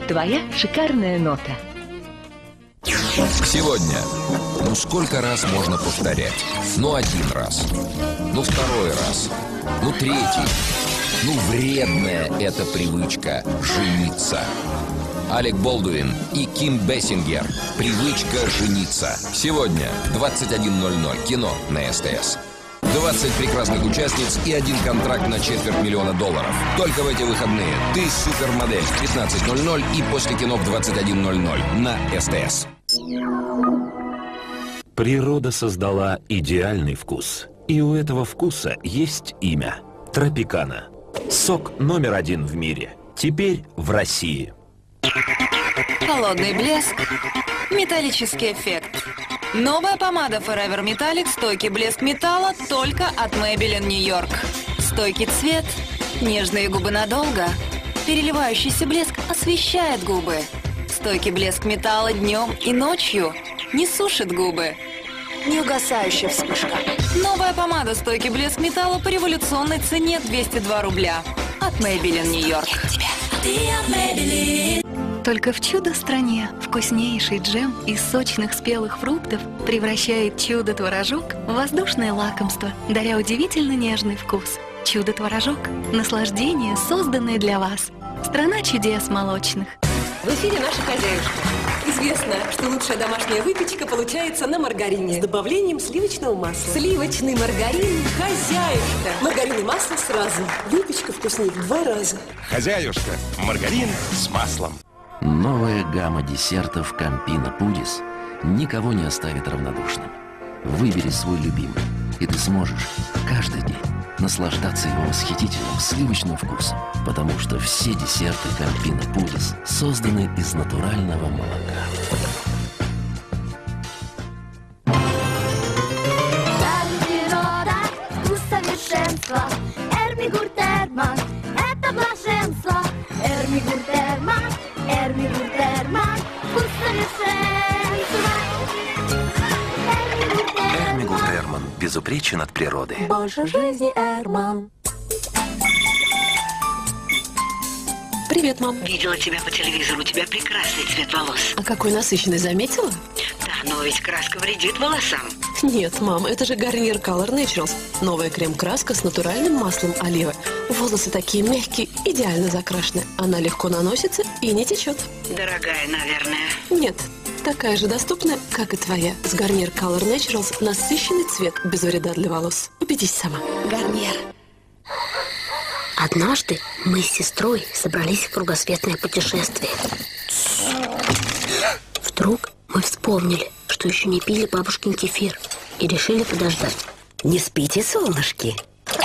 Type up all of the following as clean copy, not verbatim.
Твоя шикарная нота. Сегодня. Ну сколько раз можно повторять? Ну 1 раз. Ну 2 раз. Ну 3. Ну вредная эта привычка жениться. Алек Болдуин и Ким Бессингер. Привычка жениться. Сегодня 21:00. Кино на СТС. 20 прекрасных участниц и 1 контракт на $250 000. Только в эти выходные. Ты супермодель в 15:00 и после кино в 21:00 на СТС. Природа создала идеальный вкус. И у этого вкуса есть имя – Тропикана. Сок номер 1 в мире. Теперь в России. Холодный блеск. Металлический эффект. Новая помада Forever Metallic стойкий блеск металла только от Maybelline New York. Стойкий цвет, нежные губы надолго. Переливающийся блеск освещает губы. Стойкий блеск металла днем и ночью не сушит губы. Неугасающая вспышка. Новая помада стойкий блеск металла по революционной цене 202 рубля. От Maybelline New York. Только в чудо-стране вкуснейший джем из сочных спелых фруктов превращает чудо-творожок в воздушное лакомство, даря удивительно нежный вкус. Чудо-творожок – наслаждение, созданное для вас. Страна чудес молочных. В эфире наша хозяюшка. Известно, что лучшая домашняя выпечка получается на маргарине. С добавлением сливочного масла. Сливочный маргарин «Хозяюшка». Маргарин и масло сразу. Выпечка вкуснее в 2 раза. Хозяюшка. Маргарин с маслом. Новая гамма десертов Кампино Пудис никого не оставит равнодушным. Выбери свой любимый, и ты сможешь каждый день наслаждаться его восхитительным сливочным вкусом, потому что все десерты Кампино Пудис созданы из натурального молока. Природа, вкус совершенства. Эрмигур Терман, это блаженство. Эрмигур Терман, Эрмигур Терман, вкус совершенства. Эрмигур Терман безупречен от природы. Больше жизни, Эрман. Привет, мам. Видела тебя по телевизору, у тебя прекрасный цвет волос. А какой насыщенный, заметила? Да, но ведь краска вредит волосам. Нет, мам, это же Garnier Color Naturals. Новая крем-краска с натуральным маслом оливы. Волосы такие мягкие, идеально закрашены. Она легко наносится и не течет. Дорогая, наверное. Нет, такая же доступная, как и твоя. С Garnier Color Naturals насыщенный цвет без вреда для волос. Убедись сама. Гарниер. Однажды мы с сестрой собрались в кругосветное путешествие. Вдруг мы вспомнили, что еще не пили бабушкин кефир, и решили подождать. Не спите, солнышки.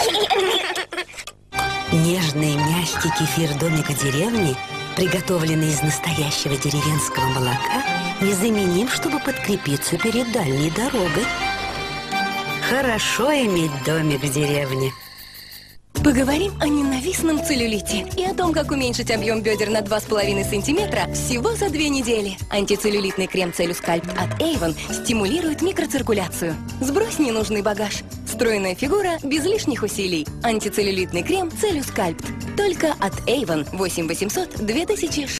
Нежный, мягкий кефир домика деревни, приготовленный из настоящего деревенского молока, незаменим, чтобы подкрепиться перед дальней дорогой. Хорошо иметь домик в деревне. Поговорим о ненавистном целлюлите и о том, как уменьшить объем бедер на 2,5 сантиметра всего за 2 недели. Антицеллюлитный крем Целлюскальпт от Avon стимулирует микроциркуляцию. Сбрось ненужный багаж. Стройная фигура без лишних усилий. Антицеллюлитный крем Целлюскальпт. Только от Avon. 8 800 2000.